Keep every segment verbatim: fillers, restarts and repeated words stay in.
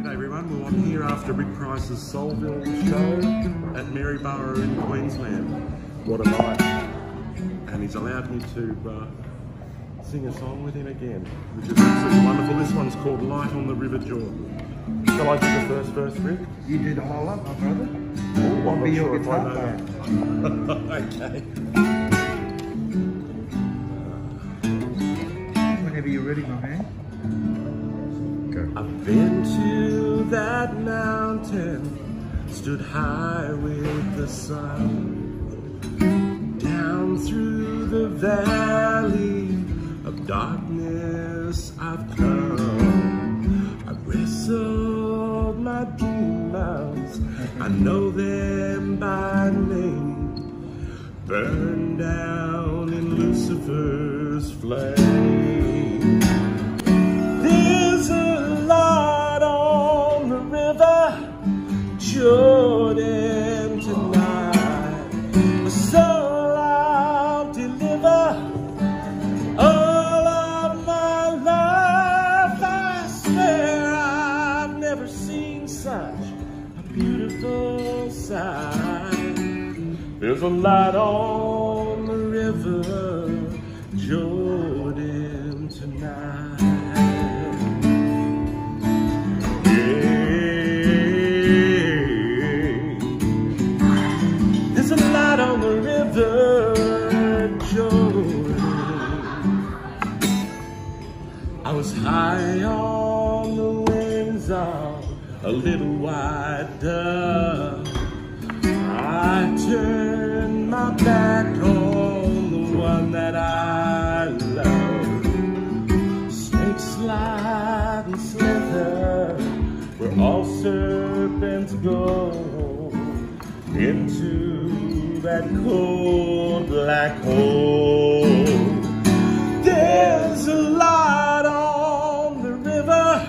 G'day everyone, well I'm here after Rick Price's Soulville show at Maryborough in Queensland. What a night. And he's allowed me to uh, sing a song with him again, which is absolutely wonderful. This one's called Light on the River Jordan. Shall I do the first verse, Rick? You do the whole lot, my brother. Oh, I'm Be not your sure if I guitar know that. Okay. Whenever you're ready, my man. I've been to that mountain, stood high with the sun, down through the valley of darkness I've come. I've wrestled my demons, I know them by name, burned down in Lucifer's flame. There's a light on the river Jordan tonight, a soul I'll deliver. All of my life I swear I've never seen such a beautiful sight. There's a light on the river Jordan tonight. There's a light on the river Jordan. I was high on the wings of a little white dove. I turned my back on the one that I love. Snakes slide and slither where all serpents go into that cold black hole. There's a light on the river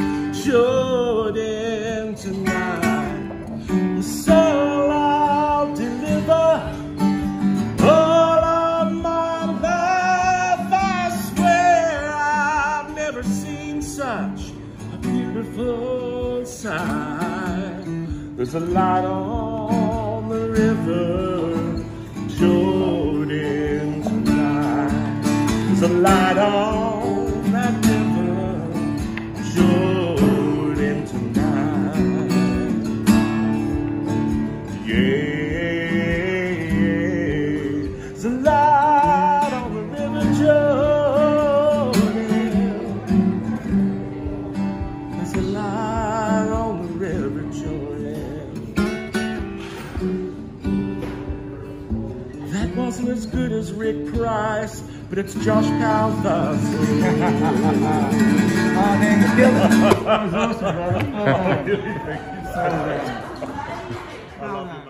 Jordan tonight, the soul I'll deliver. All of my life I swear I've never seen such a beautiful sight. There's a light on the river Jordan tonight. There's a light on that river Jordan tonight. Yeah, there's a light on the river Jordan. There's a light on the river Jordan. That wasn't as good as Rick Price, but it's Josh Powell-Fussell. Oh man, you killed it. That was awesome, brother. Oh, Really, thank you so much. well done.